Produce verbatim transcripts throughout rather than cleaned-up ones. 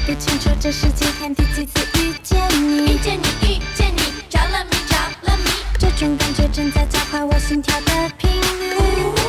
不清楚这是几天第几次遇见你， 遇见你，遇见你，着了迷，着了迷， 这种感觉正在加快我心跳的频率。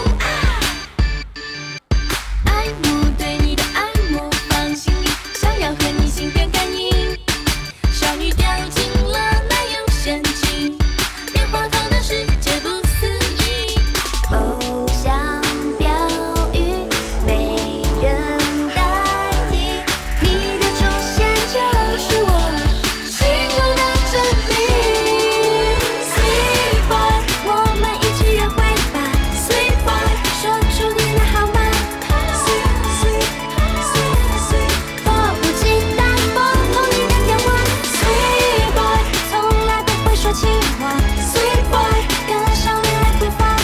爱慕对你的爱慕放心里，想要和你心电感应，少女掉进了那样陷阱，棉花糖的世界不思议。 偶像标语没人代替，你的出现就是我心中的真理。Sweet boy， 我们一起约会吧。Sweet boy， 说出你的号码。Sweet sweet sweet sweet， 迫不及待拨通你的电话。Sweet boy， 从来不会说情话。Sweet boy， 跟上恋爱步伐。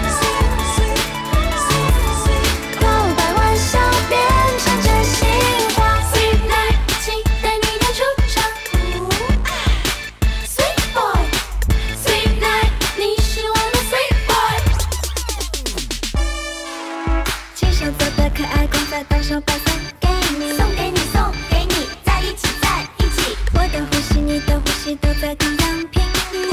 告白玩笑变成真心话。Sweet night， 期待你的出场。Sweet boy，Sweet night， 你是我的 Sweet boy。亲手做的可爱公仔，到手把送给你， 送给你，送给你，在一起，在一起。 我的呼吸，你的呼吸都在同样频率。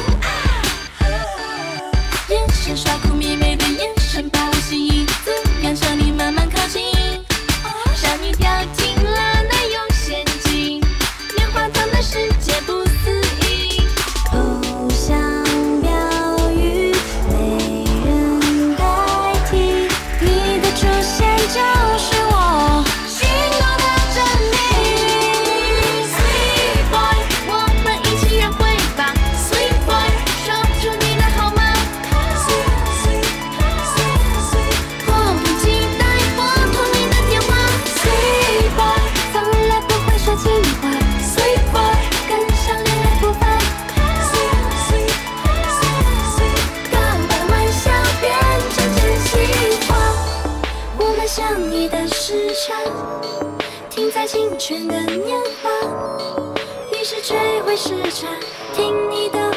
眼神耍酷迷妹的眼神把我吸引，自然向你慢慢靠近，少女掉进了那种陷阱，棉花糖的世界不思议。 偶像标语没人代替，你的出现就是我心中的真理。 Sweet boy， 我们一起约会吧。Sweet boy， 说出你的号码。 迫不及待拨通你的电话。Sweet boy， 从来不会说情话。Sweet boy， 跟上恋爱步伐。告白玩笑变成真心话。我们相遇的时差，停在清泉的年华。于是追回时差，听你的。